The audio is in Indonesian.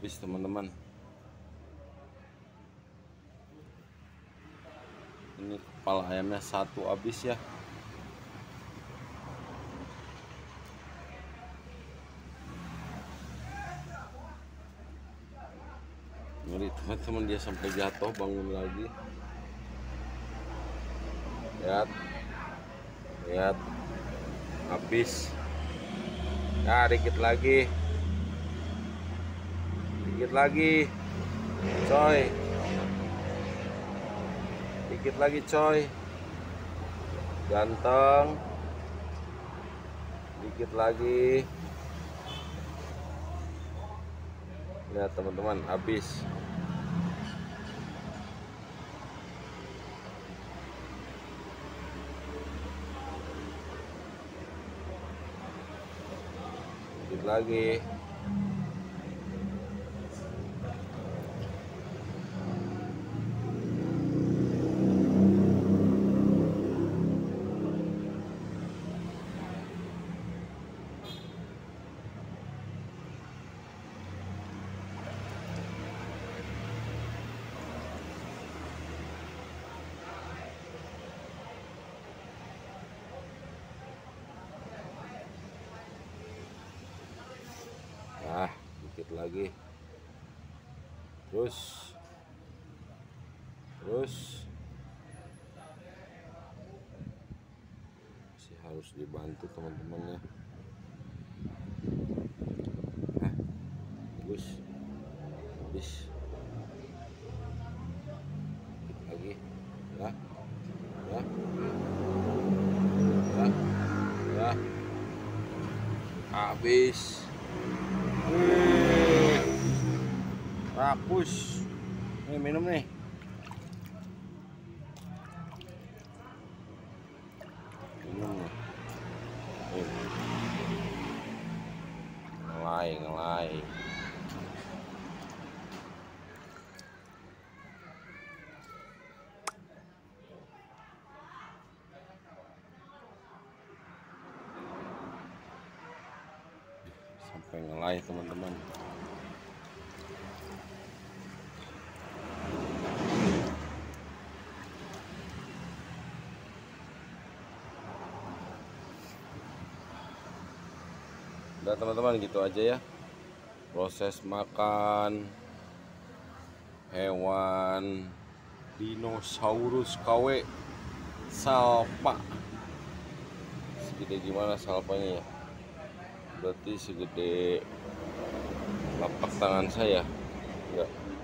habis teman-teman. Ini kepala ayamnya satu habis ya. Ngeri teman-teman, dia sampai jatuh, bangun lagi. Lihat habis ya. Dikit lagi coy, dikit lagi coy, ganteng, dikit lagi. Lihat teman-teman, habis. Dikit lagi. Dikit lagi. Terus masih harus dibantu teman-temannya. Terus habis. Dikit lagi ya. Habis. Rakus. Nih minum nih. Minum nih. Ngelai. Sampai ngelai teman-teman. Udah teman-teman, gitu aja ya proses makan hewan dinosaurus KW salpa. Segede gimana salpanya ya? Berarti segede lapak tangan saya. Enggak.